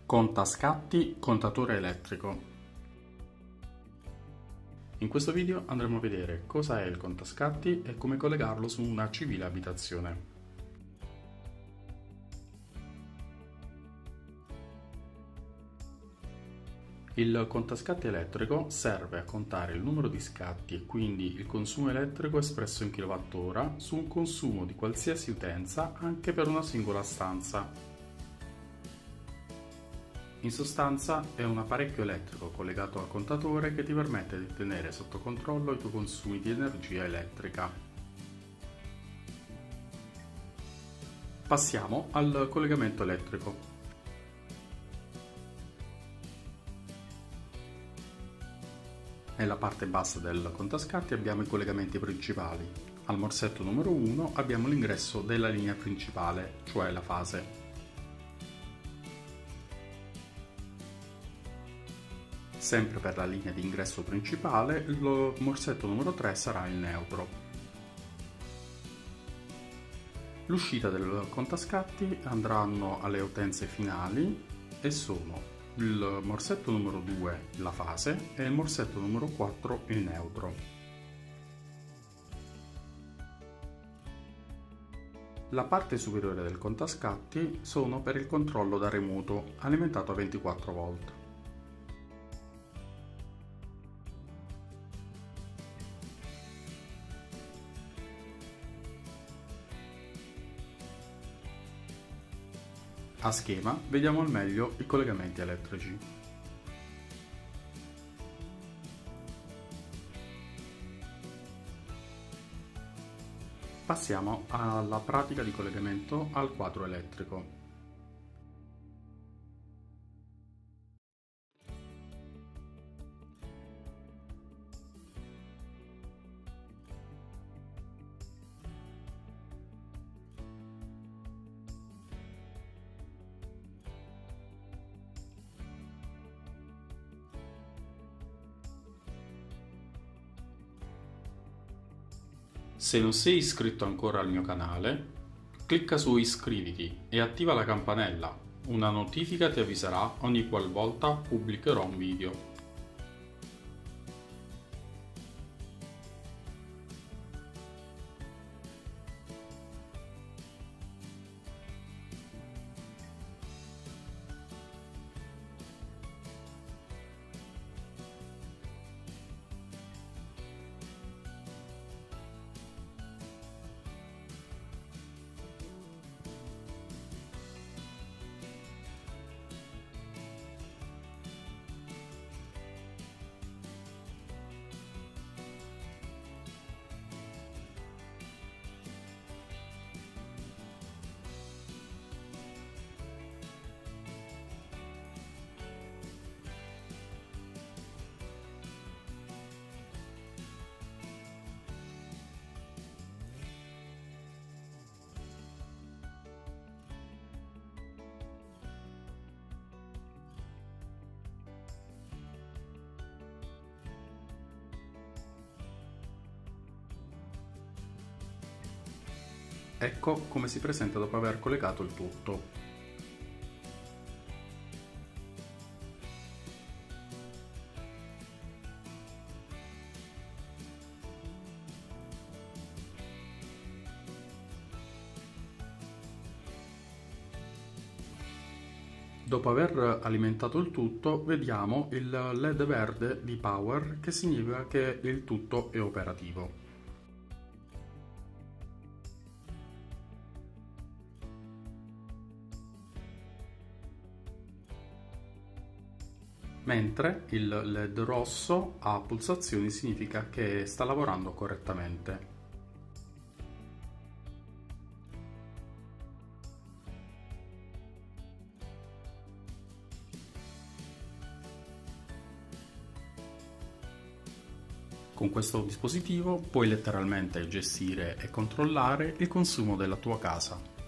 Contascatti, contatore elettrico. In questo video andremo a vedere cosa è il contascatti e come collegarlo su una civile abitazione. Il contascatti elettrico serve a contare il numero di scatti e quindi il consumo elettrico espresso in kWh su un consumo di qualsiasi utenza anche per una singola stanza. In sostanza è un apparecchio elettrico collegato al contatore che ti permette di tenere sotto controllo i tuoi consumi di energia elettrica. Passiamo al collegamento elettrico. Nella parte bassa del contascatti abbiamo i collegamenti principali. Al morsetto numero 1 abbiamo l'ingresso della linea principale, cioè la fase. Sempre per la linea di ingresso principale, il morsetto numero 3 sarà il neutro. L'uscita del contascatti andranno alle utenze finali e sono il morsetto numero 2 la fase e il morsetto numero 4 il neutro. La parte superiore del contascatti sono per il controllo da remoto alimentato a 24 volt. A schema vediamo al meglio i collegamenti elettrici. Passiamo alla pratica di collegamento al quadro elettrico. Se non sei iscritto ancora al mio canale, clicca su iscriviti e attiva la campanella. Una notifica ti avviserà ogni qualvolta pubblicherò un video. Ecco come si presenta dopo aver collegato il tutto. Dopo aver alimentato il tutto, vediamo il LED verde di Power, che significa che il tutto è operativo. Mentre il LED rosso a pulsazioni significa che sta lavorando correttamente. Con questo dispositivo puoi letteralmente gestire e controllare il consumo della tua casa.